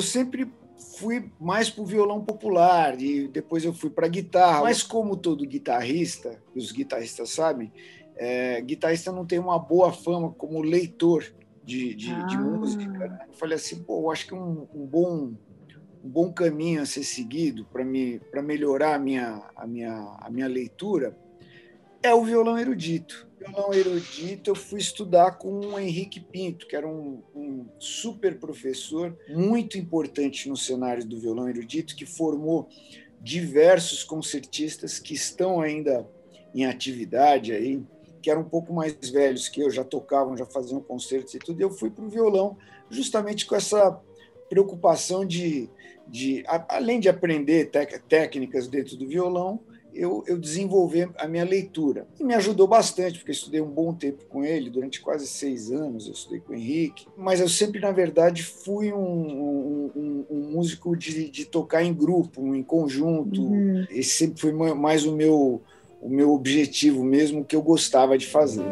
eu sempre fui mais para o violão popular e depois eu fui para a guitarra. Mas como todo guitarrista, os guitarristas sabem, guitarrista não tem uma boa fama como leitor de música. Né? Eu falei assim, pô, eu acho que um bom caminho a ser seguido para melhorar a minha leitura é o violão erudito. O violão erudito eu fui estudar com o Henrique Pinto, que era um super professor, muito importante no cenário do violão erudito, que formou diversos concertistas que estão ainda em atividade, aí, que eram um pouco mais velhos que eu, já tocavam, já faziam concertos e tudo, e eu fui para o violão justamente com essa preocupação além de aprender técnicas dentro do violão, eu desenvolvi a minha leitura. E me ajudou bastante, porque eu estudei um bom tempo com ele, durante quase 6 anos eu estudei com o Henrique, mas eu sempre, na verdade, fui um músico de tocar em grupo, em conjunto. Esse sempre foi mais o meu objetivo mesmo, que eu gostava de fazer.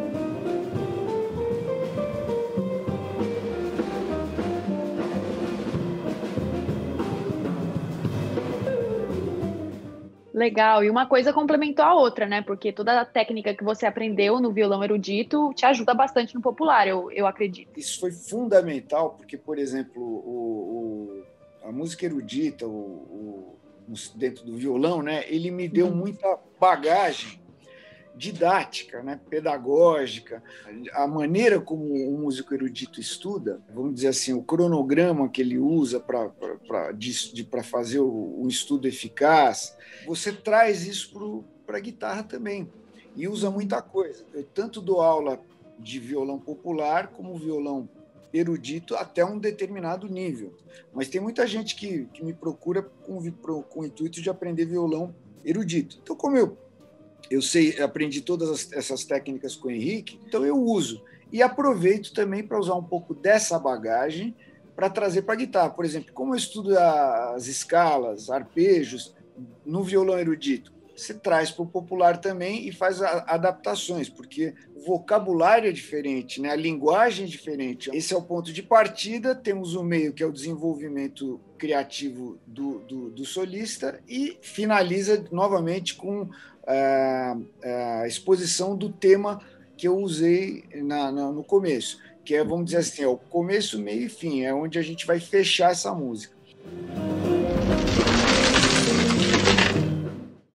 Legal, e uma coisa complementou a outra, né? Porque toda a técnica que você aprendeu no violão erudito te ajuda bastante no popular, eu acredito. Isso foi fundamental, porque, por exemplo, a música erudita, dentro do violão, né, ele me deu muita bagagem didática, né, pedagógica. A maneira como o músico erudito estuda, vamos dizer assim, o cronograma que ele usa para fazer um estudo eficaz, você traz isso para a guitarra também e usa muita coisa. Eu tanto dou aula de violão popular como violão erudito até um determinado nível, mas tem muita gente que me procura com o intuito de aprender violão erudito. Então, como eu aprendi todas essas técnicas com o Henrique, então eu uso. E aproveito também para usar um pouco dessa bagagem para trazer para a guitarra. Por exemplo, como eu estudo as escalas, arpejos, no violão erudito, você traz para o popular também e faz adaptações, porque o vocabulário é diferente, né? A linguagem é diferente. Esse é o ponto de partida, temos o meio, que é o desenvolvimento criativo do solista, e finaliza novamente com a exposição do tema que eu usei no começo, que é, vamos dizer assim, o começo, meio e fim, é onde a gente vai fechar essa música.